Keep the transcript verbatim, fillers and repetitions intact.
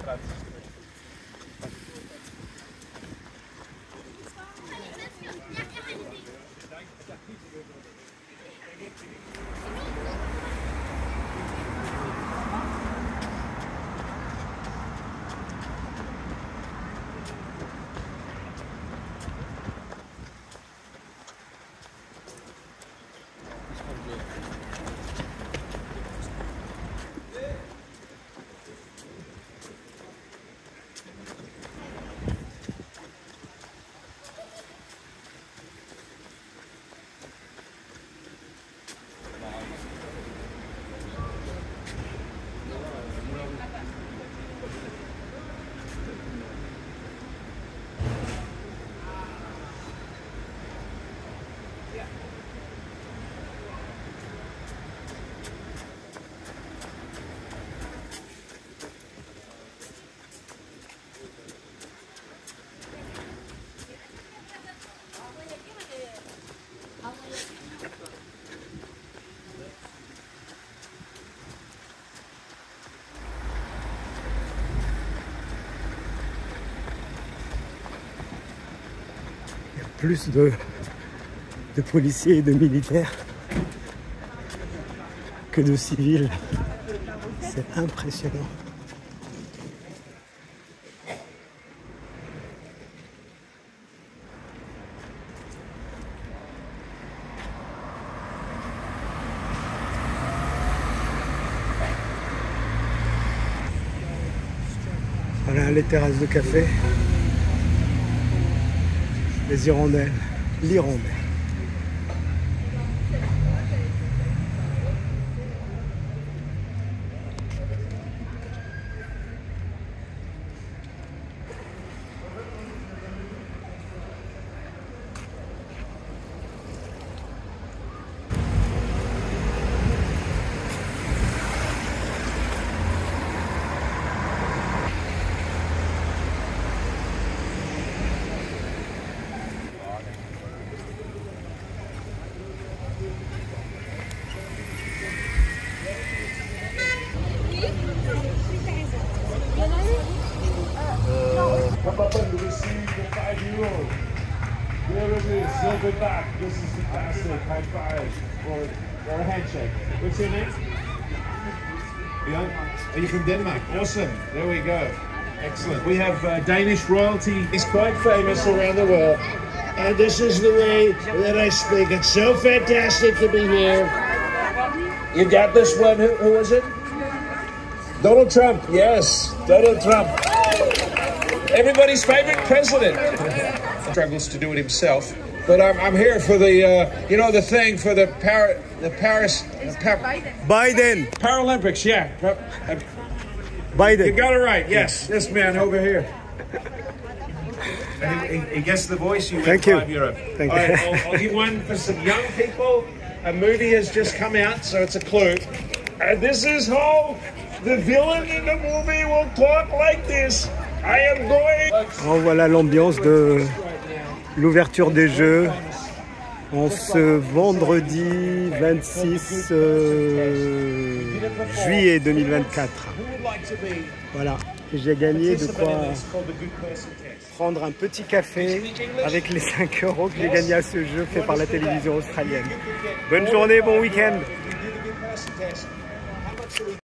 Plus de, de policiers et de militaires que de civils. C'est impressionnant. Voilà les terrasses de café. Les hirondelles, l'hirondelle. Come up and receive the five euro. There it is, silver back. This is fantastic. High five or, or a handshake. What's your name? Bjorn? Are you from Denmark? Awesome. There we go. Excellent. We have uh, Danish royalty. He's quite famous around the world. And this is the way that I speak. It's so fantastic to be here. You got this one. Who, who was it? Donald Trump. Yes, Donald Trump. Everybody's favorite president. Struggles to do it himself, but I'm, I'm here for the, uh, you know, the thing for the, Par the Paris... The Par Biden. Paralympics, yeah. Uh, Biden. You got it right, yes. This man over here. He, he, he gets the voice, you Thank win you. five euro. Thank All you. right, I'll, I'll give one for some young people. A movie has just come out, so it's a clue. And this is how the villain in the movie will talk like this. I am going... En voilà l'ambiance de l'ouverture des Jeux en ce vendredi vingt-six euh, juillet deux mille vingt-quatre. Voilà, j'ai gagné de quoi prendre un petit café avec les cinq euros que j'ai gagné à ce jeu fait par la télévision australienne. Bonne journée, bon week-end.